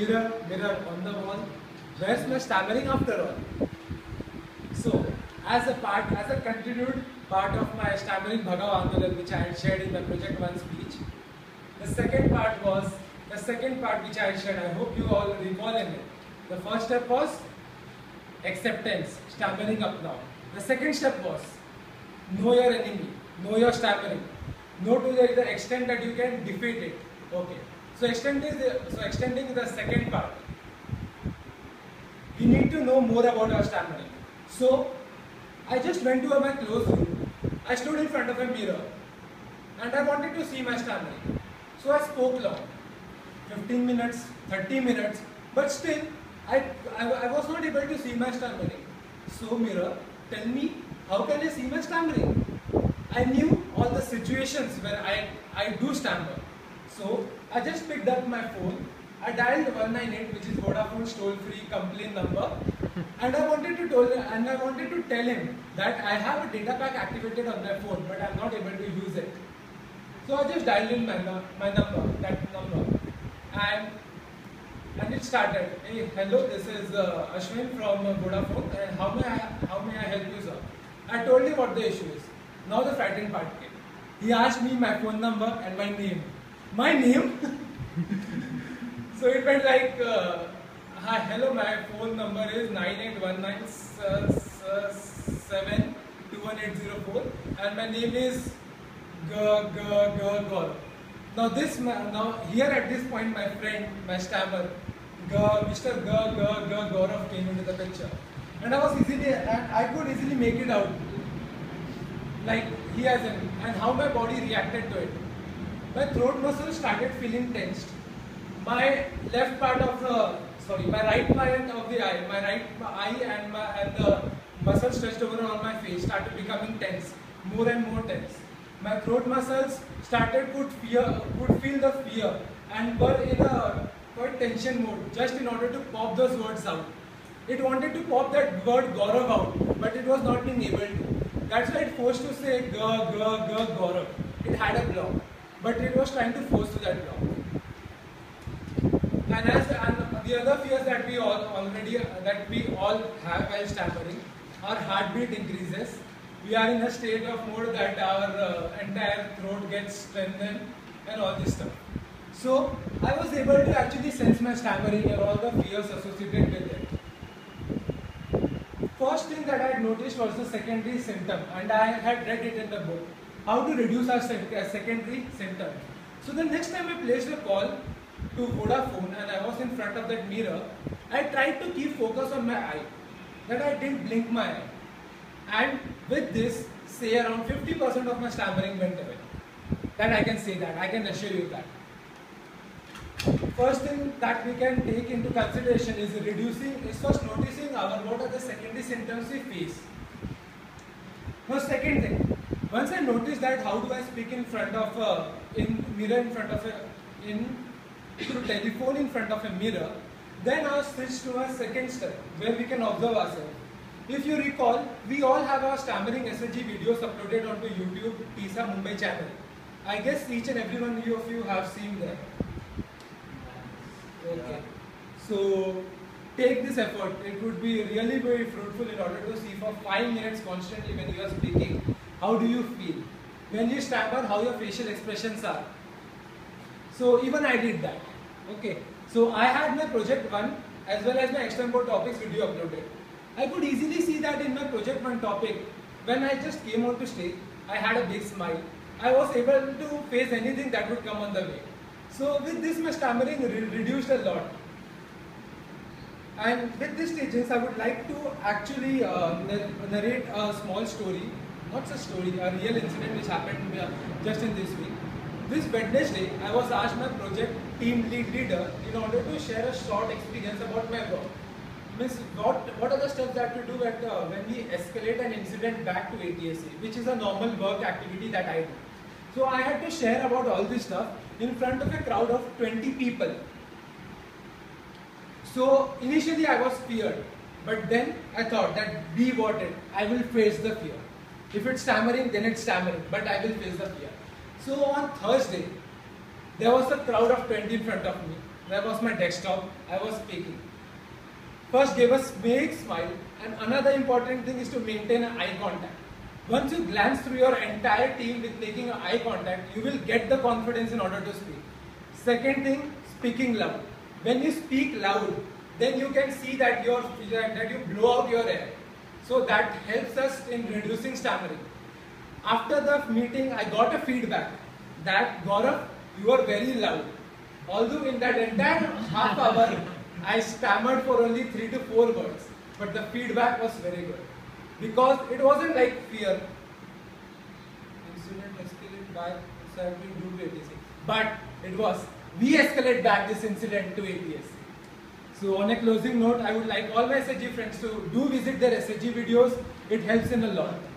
mirror on the wall. Where's my stammering after all? So, as a continued part of my stammering Bhagav Andolan, which I had shared in my Project 1 speech, the second part which I had shared, I hope you all recall in it. The first step was acceptance, stammering up now. The second step was know your enemy, know your stammering. Know to the extent that you can defeat it. Okay. So extending the second part. We need to know more about our stammering. So I just went to my closed room. I stood in front of a mirror and I wanted to see my stammering. So I spoke long. 15 minutes, 30 minutes, but still I was not able to see my stammering. So mirror, tell me, how can I see my stammering? I knew all the situations where I do stammer. So I just picked up my phone. I dialed 198, which is Vodafone's toll-free complaint number, and I wanted to tell him that I have a data pack activated on my phone, but I'm not able to use it. So I just dialed in that number, and it started. Hey, hello, this is Ashwin from Vodafone, and how may I help you, sir? I told him what the issue is. Now the frightening part came. He asked me my phone number and my name. My name? So it went like, hi, hello, my phone number is 9819721804 and my name is Gaurav. Now here at this point my friend, my stammer, Mr. Gaurav came into the picture. And I could easily make it out. Like he hasn't, and how my body reacted to it. My throat muscles started feeling tensed. My right part of the eye, my right eye and the muscles stretched over on my face started becoming tense, more and more tense. My throat muscles could feel the fear and were in a quite tension mode, just in order to pop those words out. It wanted to pop that word Gaurav out, but it was not being able to. That's why it forced to say Gaurav. It had a block, but it was trying to force to that block. And the other fears that we all have while stammering, our heartbeat increases. We are in a state of mode that our entire throat gets strengthened and all this stuff. So I was able to actually sense my stammering and all the fears associated with it. First thing that I had noticed was the secondary symptom, and I had read it in the book, how to reduce our secondary symptoms. So the next time I placed a call to Vodafone and I was in front of that mirror, I tried to keep focus on my eye, that I didn't blink my eye. And with this, say around 50% of my stammering went away. That I can say that, I can assure you that. First thing that we can take into consideration is first noticing what are the secondary symptoms we face. Now second thing, once I notice that how do I speak in front of through telephone in front of a mirror, then I'll switch to our second step where we can observe ourselves. If you recall, we all have our stammering SSG videos uploaded onto YouTube TISA Mumbai channel. I guess each and every one of you have seen them. Okay. So take this effort. It would be really very fruitful in order to see for 5 minutes constantly when you are speaking. How do you feel? When you stammer, how your facial expressions are. So even I did that. Okay. So I had my project 1 as well as my external topics video uploaded. I could easily see that in my project 1 topic, when I just came onto stage, I had a big smile. I was able to face anything that would come on the way. So with this, my stammering reduced a lot. And with these stages, I would like to actually narrate a small story, not a story, a real incident which happened just in this week. This Wednesday, I was asked my project team leader in order to share a short experience about my work. Means what are the steps that we do when we escalate an incident back to ATSA, which is a normal work activity that I do. So I had to share about all this stuff in front of a crowd of 20 people. So initially I was feared, but then I thought that be what it, I will face the fear. If it's stammering, then it's stammering, but I will face the fear. So on Thursday, there was a crowd of 20 in front of me. There was my desktop. I was speaking. First gave a big smile, and another important thing is to maintain an eye contact. Once you glance through your entire team with making an eye contact, you will get the confidence in order to speak. Second thing, speaking loud. When you speak loud, then you can see that you blow out your air. So that helps us in reducing stammering. After the meeting, I got a feedback that Gaurav, you are very loud. Although in that entire half hour, I stammered for only 3 to 4 words, but the feedback was very good. Because it wasn't like fear. Incident escalate back, so we do to ATC. But it was, we escalate back this incident to ATSC. So on a closing note, I would like all my SHG friends to do visit their SHG videos. It helps in a lot.